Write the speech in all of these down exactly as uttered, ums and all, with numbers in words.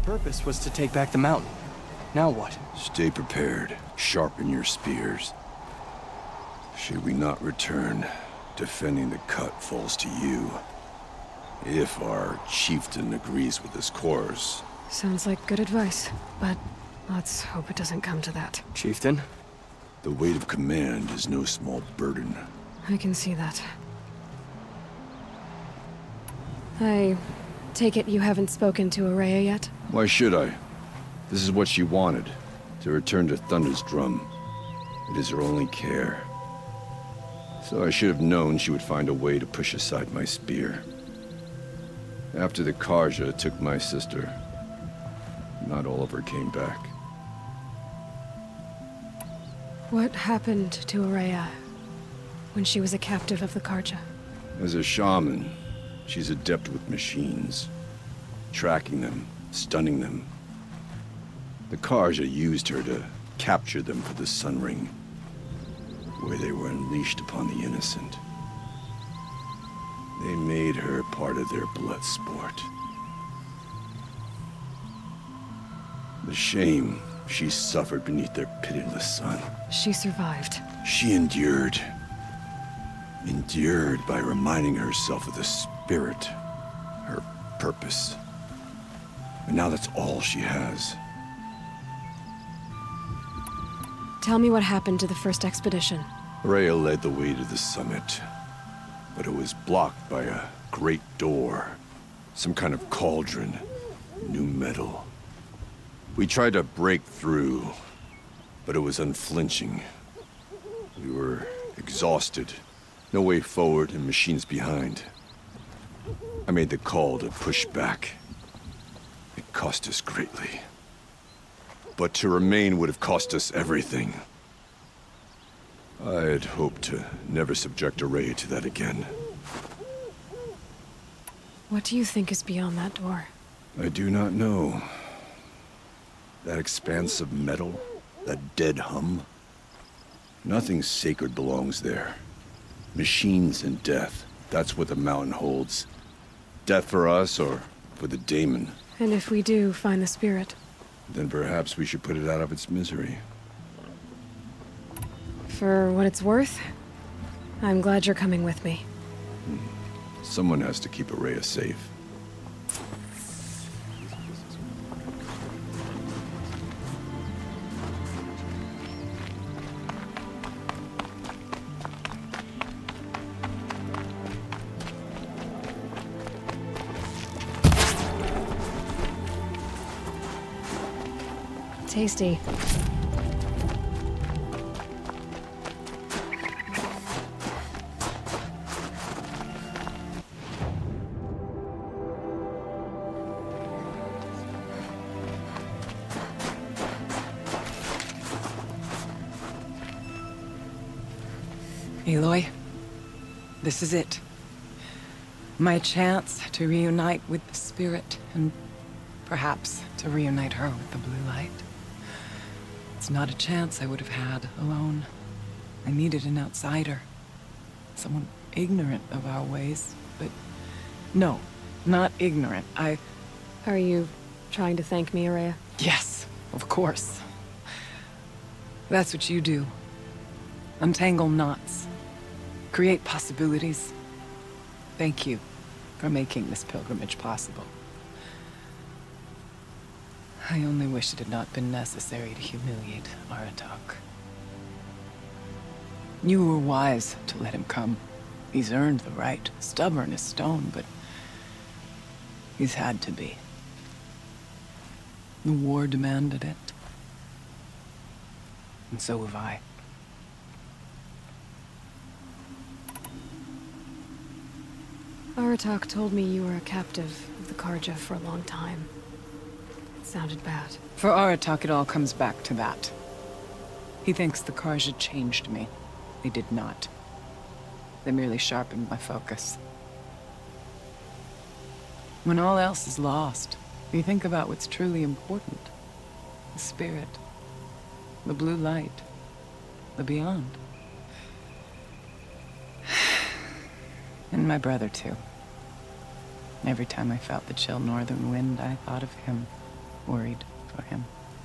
purpose was to take back the mountain. Now what? Stay prepared. Sharpen your spears. Should we not return, defending the cut falls to you. If our chieftain agrees with his course. Sounds like good advice, but let's hope it doesn't come to that. Chieftain? The weight of command is no small burden. I can see that. I take it you haven't spoken to Ourea yet? Why should I? This is what she wanted, to return to Thunder's drum. It is her only care. So I should have known she would find a way to push aside my spear. After the Carja took my sister, not all of her came back. What happened to Ourea when she was a captive of the Carja? As a shaman, she's adept with machines. Tracking them, stunning them. The Carja used her to capture them for the Sun Ring, where they were unleashed upon the innocent. They made her part of their blood sport. The shame she suffered beneath their pitiless sun. She survived. She endured. Endured by reminding herself of the spirit, her purpose. And now that's all she has. Tell me what happened to the first expedition. Ourea led the way to the summit, but it was blocked by a great door. Some kind of cauldron. New metal. We tried to break through, but it was unflinching. We were exhausted. No way forward and machines behind. I made the call to push back. It cost us greatly. But to remain would have cost us everything. I had hoped to never subject Ourea to that again. What do you think is beyond that door? I do not know. That expanse of metal, that dead hum. Nothing sacred belongs there. Machines and death, that's what the mountain holds. Death for us or for the daemon. And if we do find the spirit? Then perhaps we should put it out of its misery. For what it's worth, I'm glad you're coming with me. Someone has to keep Ourea safe. Tasty. Aloy, this is it. My chance to reunite with the spirit, and perhaps to reunite her with the blue light. It's not a chance I would have had alone. I needed an outsider. Someone ignorant of our ways, but no, not ignorant. I... Are you trying to thank me, Ourea? Yes, of course. That's what you do. Untangle knots. Create possibilities. Thank you for making this pilgrimage possible. I only wish it had not been necessary to humiliate Aratak. You were wise to let him come. He's earned the right. Stubborn as stone, but he's had to be. The war demanded it. And so have I. Aratak told me you were a captive of the Carja for a long time. It sounded bad. For Aratak, it all comes back to that. He thinks the Carja changed me. They did not. They merely sharpened my focus. When all else is lost, you think about what's truly important. The spirit. The blue light. The beyond. And my brother, too. Every time I felt the chill northern wind, I thought of him. worried for him.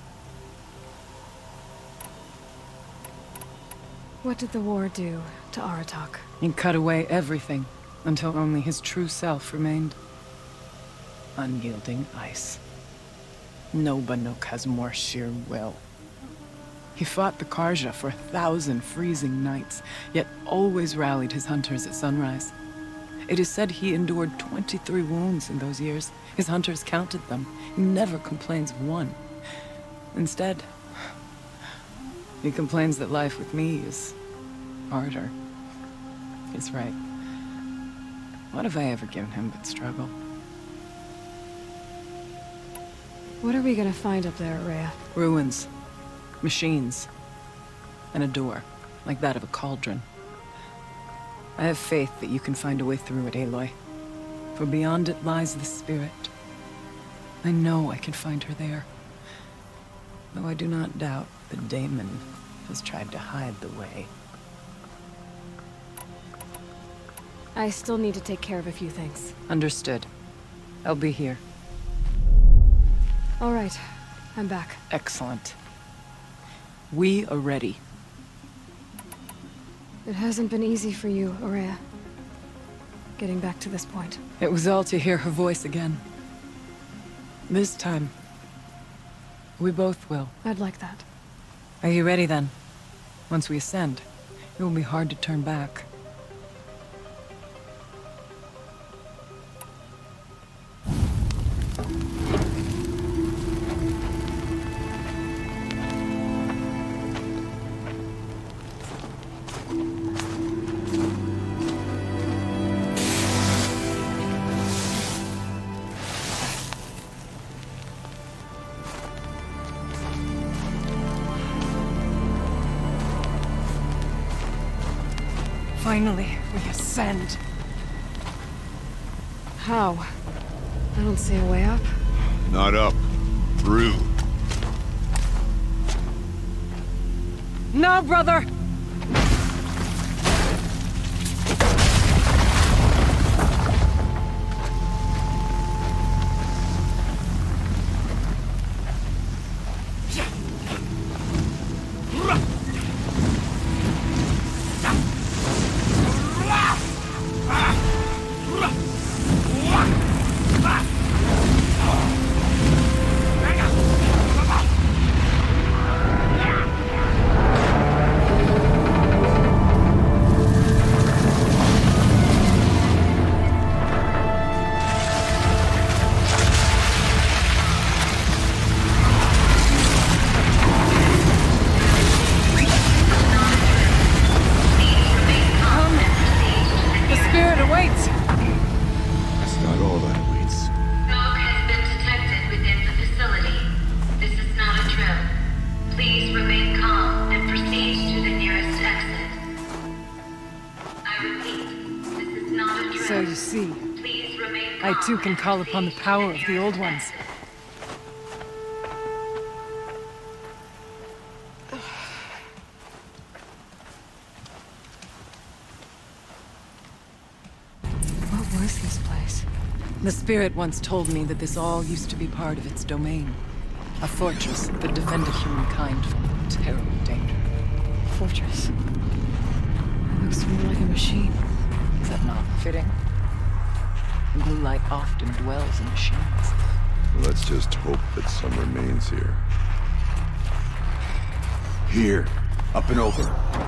What did the war do to Aratak? He cut away everything until only his true self remained. Unyielding ice. No Banuk has more sheer will. He fought the Karja for a thousand freezing nights, yet always rallied his hunters at sunrise. It is said he endured twenty-three wounds in those years. His hunters counted them. He never complains of one. Instead, he complains that life with me is harder. He's right. What have I ever given him but struggle? What are we gonna find up there, Rhea? Ruins. Machines. And a door, like that of a cauldron. I have faith that you can find a way through it, Aloy. For beyond it lies the spirit. I know I can find her there. Though I do not doubt that Daemon has tried to hide the way. I still need to take care of a few things. Understood. I'll be here. All right, I'm back. Excellent. We are ready. It hasn't been easy for you, Ourea. Getting back to this point. It was all to hear her voice again. This time, we both will. I'd like that. Are you ready then? Once we ascend, it will be hard to turn back. Finally, we ascend. How? I don't see a way up. Not up. Through. No, brother! So you see, I too can call upon the power of the Old Ones. What was this place? The Spirit once told me that this all used to be part of its domain. A fortress that defended humankind from terrible danger. Fortress. It looks more like a machine. Is that not fitting? The blue light often dwells in machines. Let's just hope that some remains here. Here. Up and over.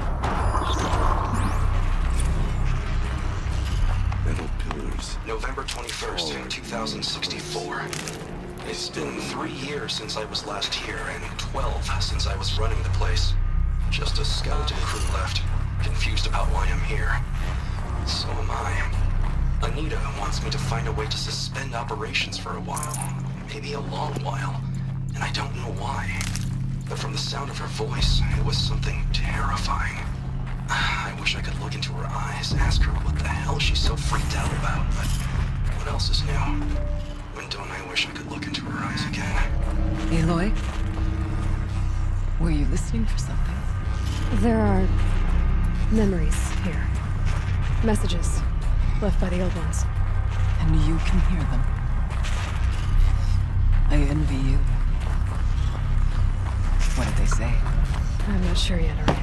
Metal pillars. November twenty-first, Oh, two thousand sixty-four. It's been three years since I was last here, and twelve since I was running the place. Just a skeleton crew left, confused about why I'm here. So am I. Anita wants me to find a way to suspend operations for a while. Maybe a long while. And I don't know why. But from the sound of her voice, it was something terrifying. I wish I could look into her eyes, ask her what the hell she's so freaked out about, but what else is new? When don't I wish I could look into her eyes again? Aloy? Were you listening for something? There are memories here. Messages left by the Old Ones. And you can hear them. I envy you. What did they say? I'm not sure yet, Araya.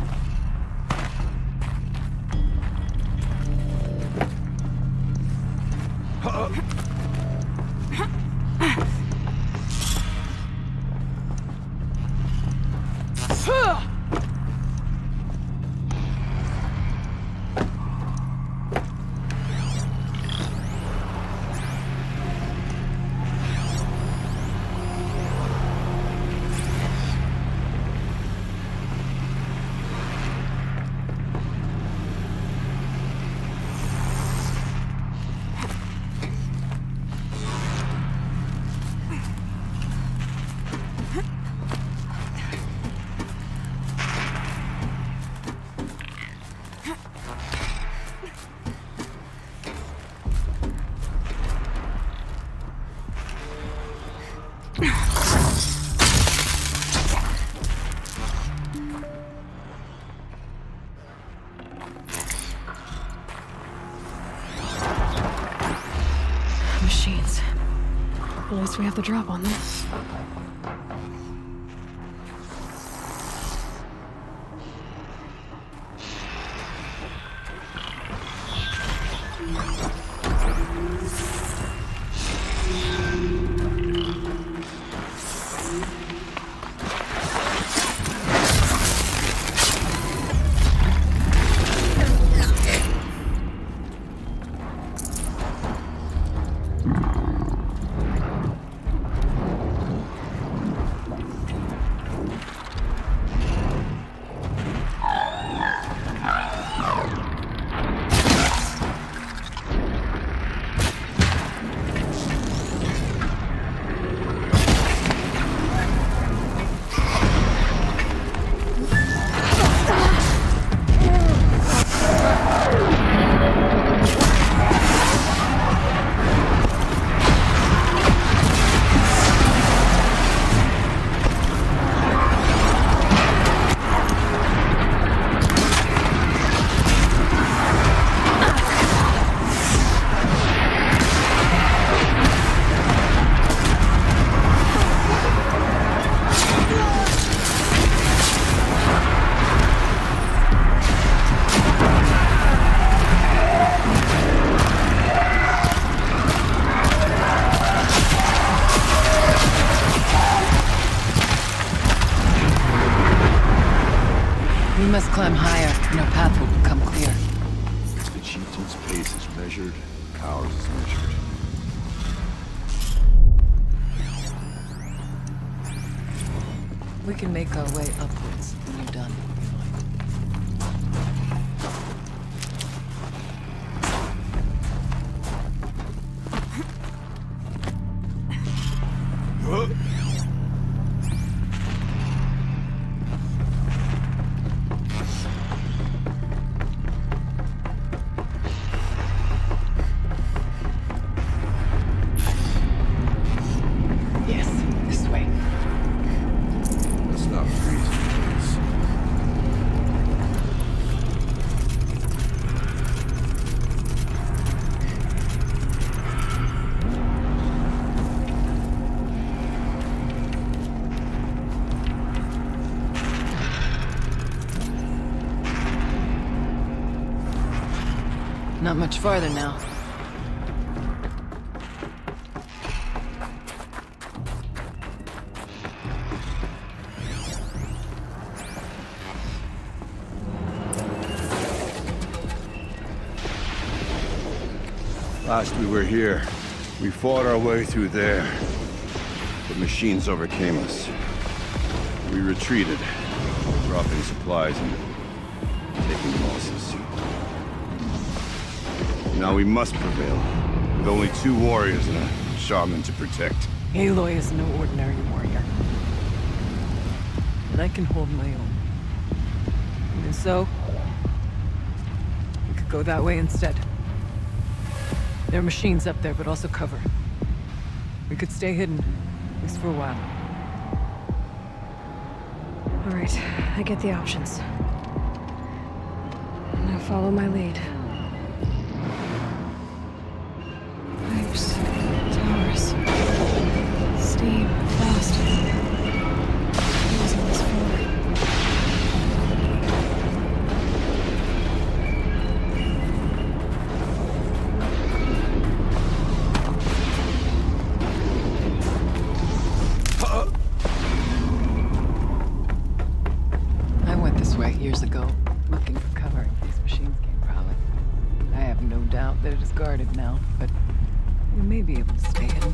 Machines. At least we have the drop on them. We must climb higher, and our path will become clear. If the chieftain's pace is measured, ours is measured. We can make our way upwards when you're done. Yes, this way. Let's not freeze, please. Not much farther now. Last we were here, we fought our way through there. The machines overcame us. We retreated, dropping supplies and taking losses. Now we must prevail, with only two warriors and a shaman to protect. Aloy is no ordinary warrior. And I can hold my own. Even so, we could go that way instead. There are machines up there, but also cover. We could stay hidden, at least for a while. All right, I get the options. Now follow my lead. Pipes, towers, steam, blast. It was a exit is guarded now, but we may be able to stay hidden.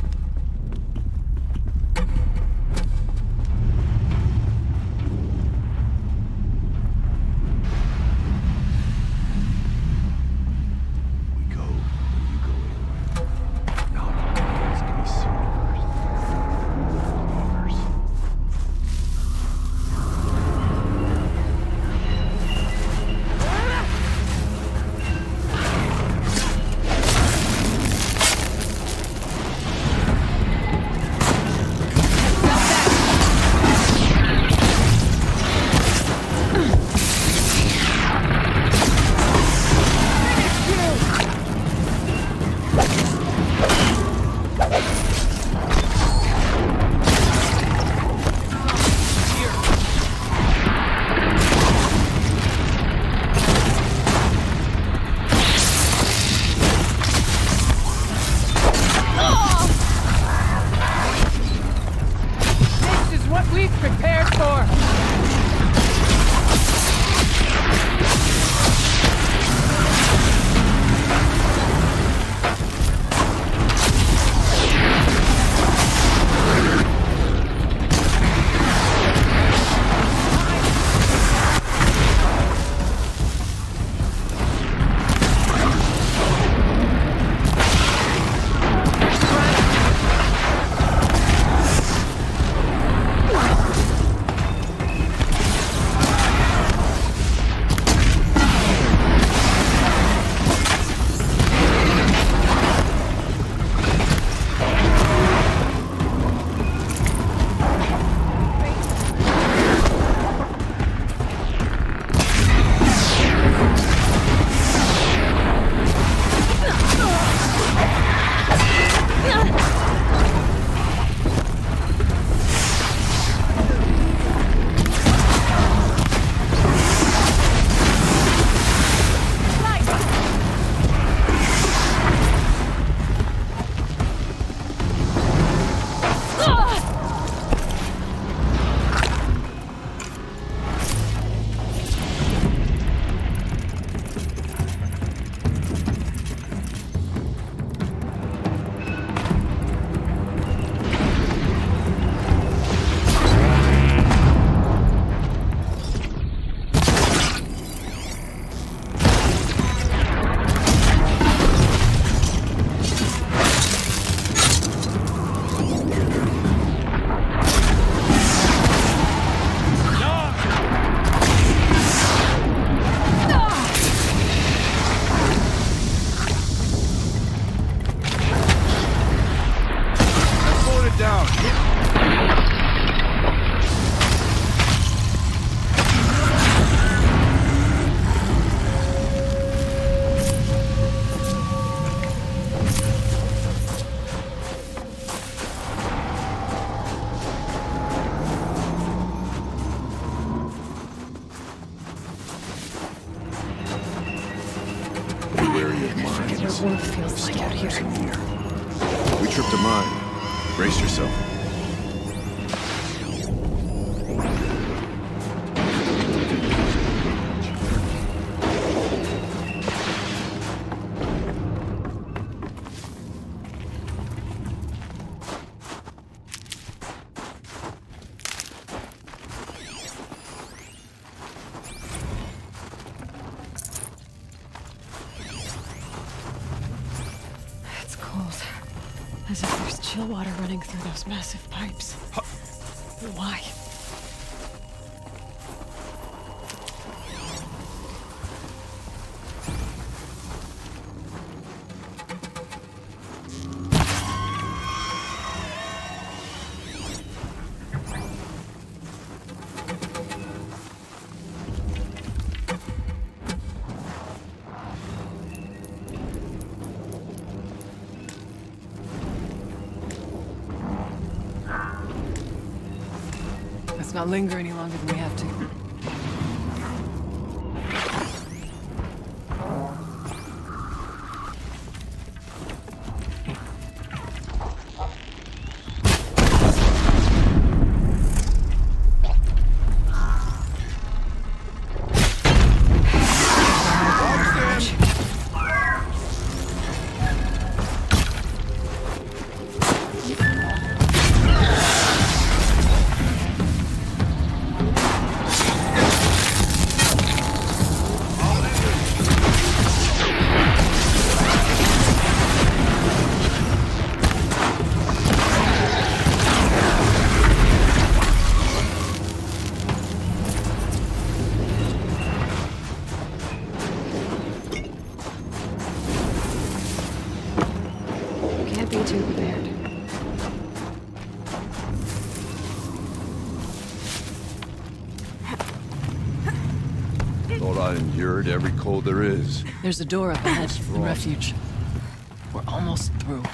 We go, or you go in. Not always can be soon. Lovers. What feels like out here. We tripped a mine. Brace yourself. As if there's chill water running through those massive pipes. Why? Let's not linger any longer than we have to. too prepared. Thought I endured every cold there is. There's a door up ahead, the refuge. We're almost through.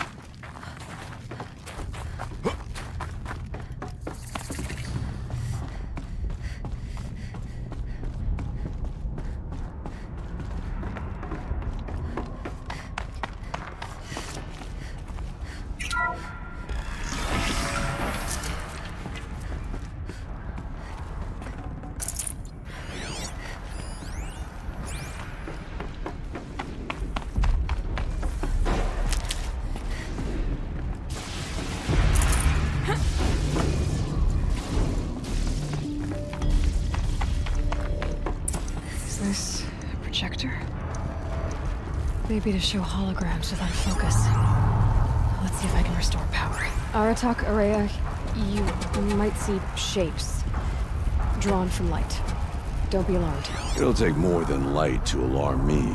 Maybe to show holograms without focus. Let's see if I can restore power. Aratak, Ourea, you might see shapes drawn from light. Don't be alarmed. It'll take more than light to alarm me.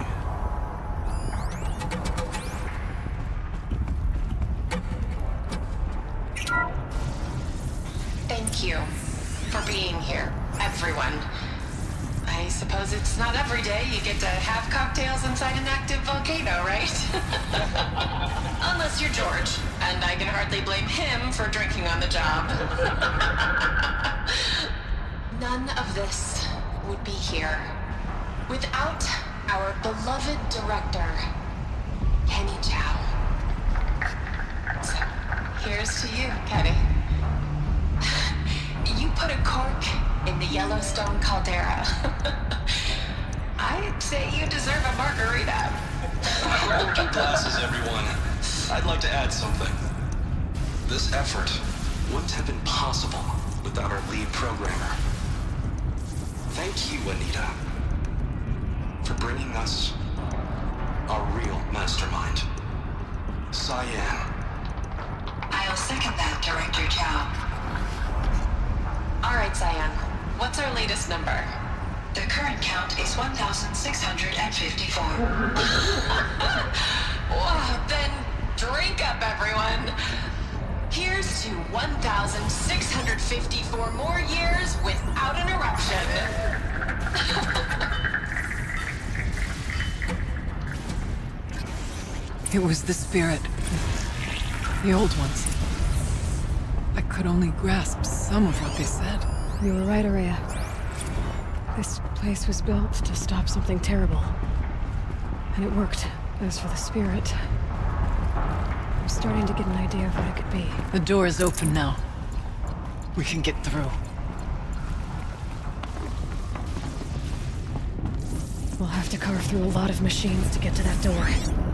Thank you for being here, everyone. I suppose it's not every day you get to have cocktails inside an active volcano, right? Unless you're George, and I can hardly blame him for drinking on the job. None of this would be here without our beloved director, Kenny Chow. So, here's to you, Kenny. You put a cork in the Yellowstone caldera. I'd say you deserve a margarita. Hold your glasses, everyone. I'd like to add something. This effort wouldn't have been possible without our lead programmer. Thank you, Anita, for bringing us our real mastermind, Cyan. I'll second that, Director Chow. All right, Cyan. What's our latest number? The current count is one thousand six hundred fifty-four. Wow, then drink up, everyone. Here's to one thousand six hundred fifty-four more years without an eruption. It was the spirit. The old ones. I could only grasp some of what they said. You were right, Ourea. This place was built to stop something terrible. And it worked. As for the spirit, I'm starting to get an idea of what it could be. The door is open now. We can get through. We'll have to carve through a lot of machines to get to that door.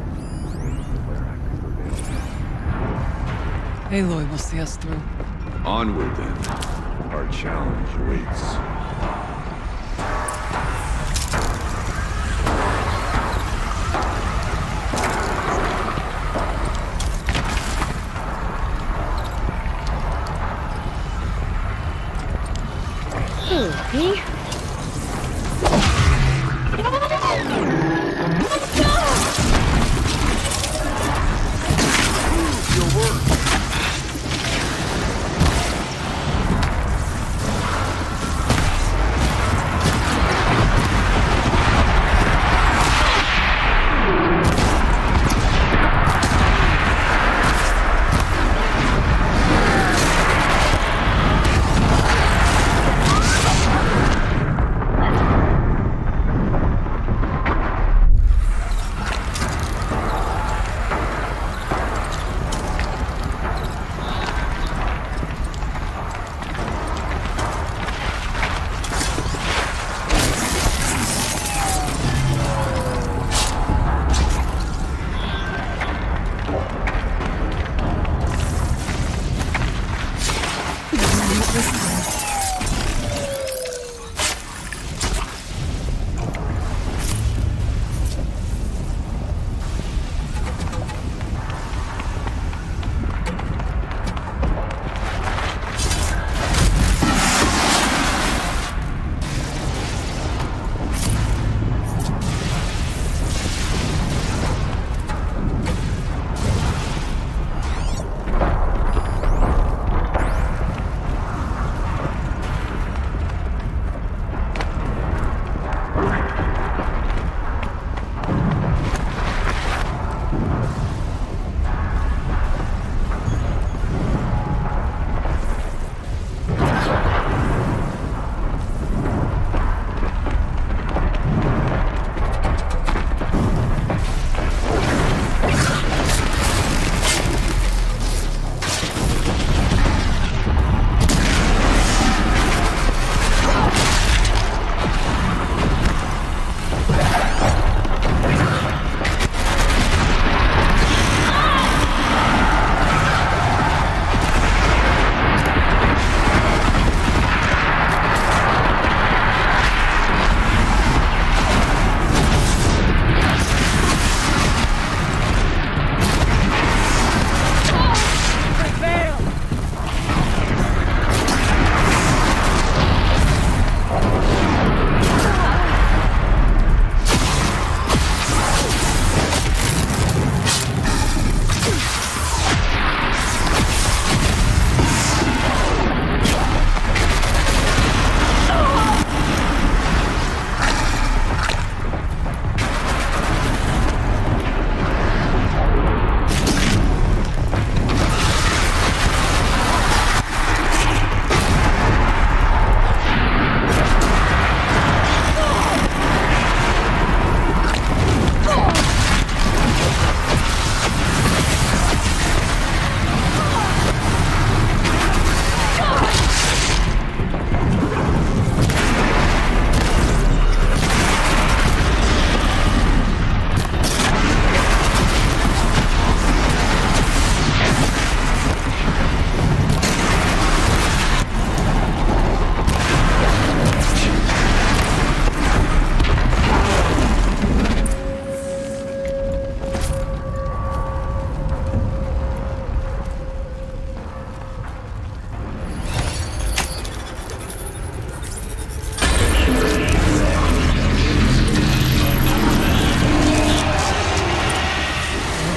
Aloy will see us through. Onward, then. Our challenge awaits. He?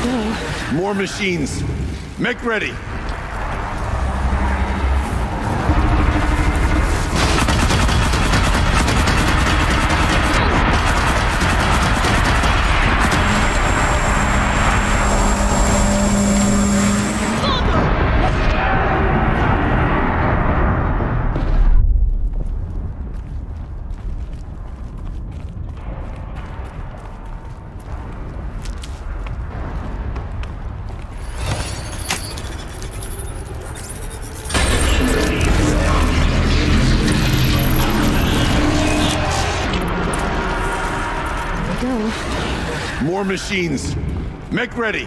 go. More machines. Make ready. More machines. Make ready.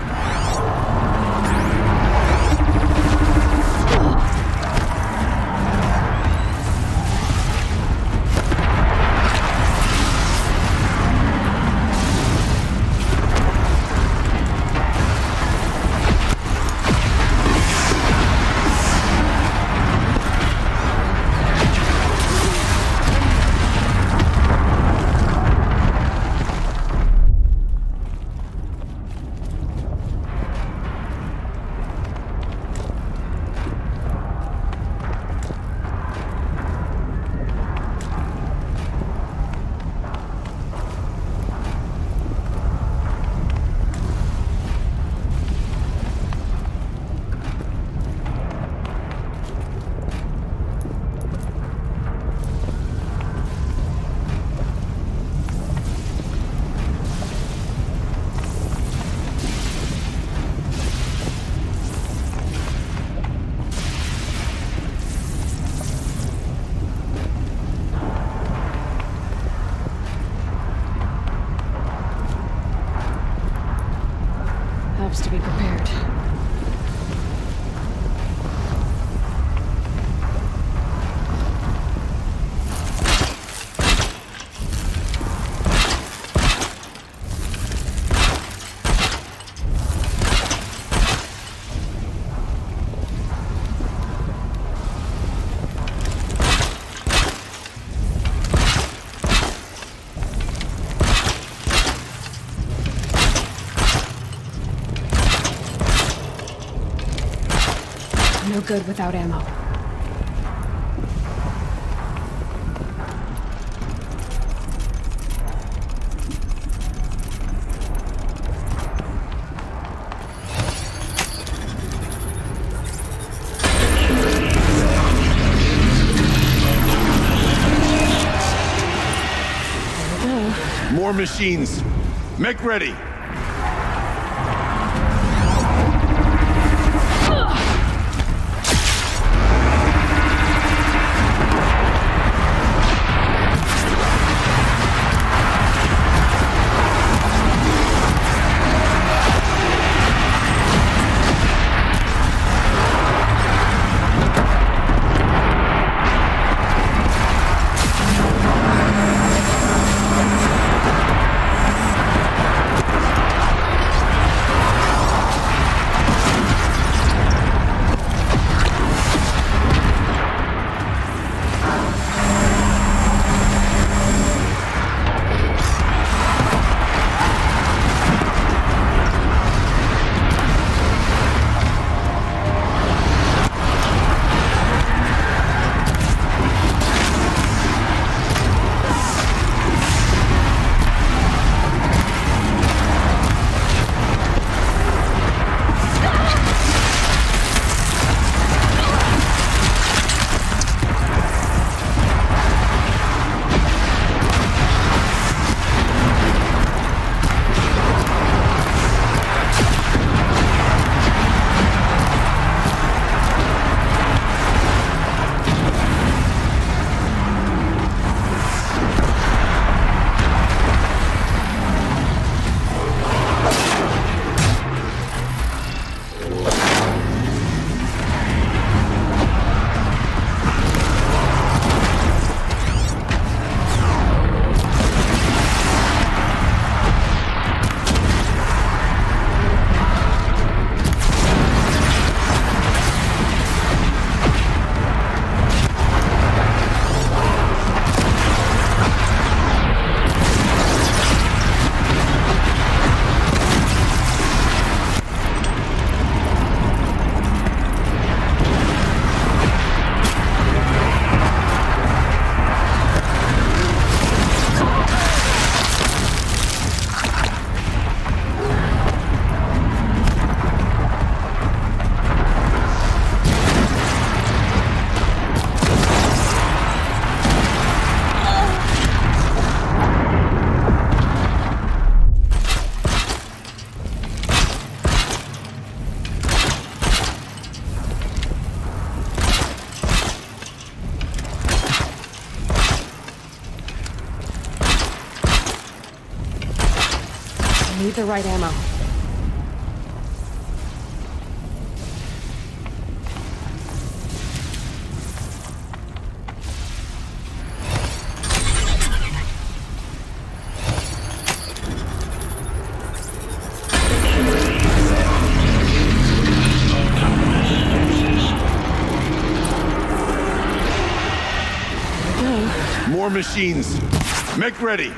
Helps to be prepared. No good without ammo. More machines. Make ready. the right ammo. More machines. Make ready.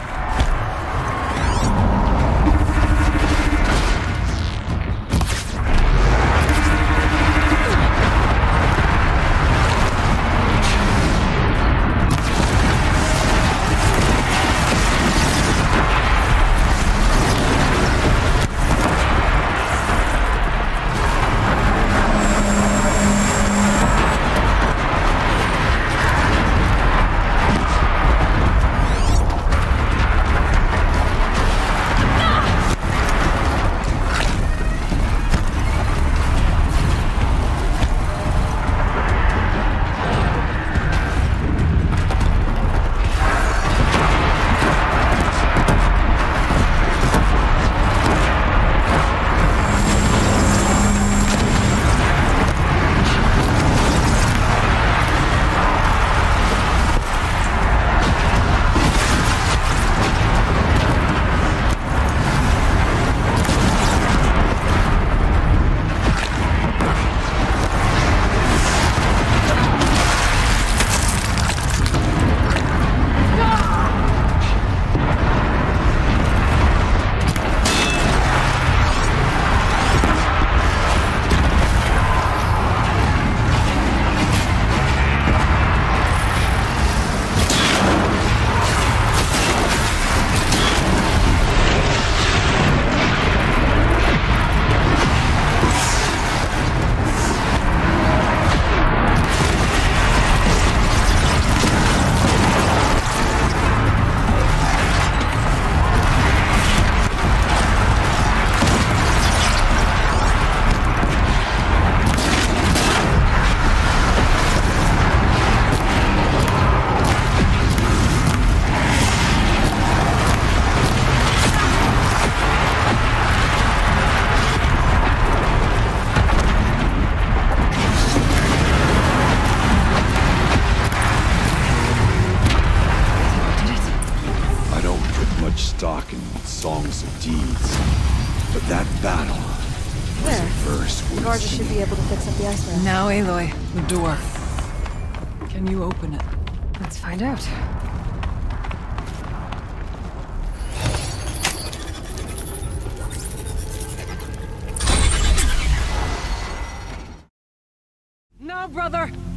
Stock in songs of deeds, but that battle was There. a verse worth Vargas should singing. be able to fix up the ice raft. Now, Aloy, the door. Can you open it? Let's find out. No, brother!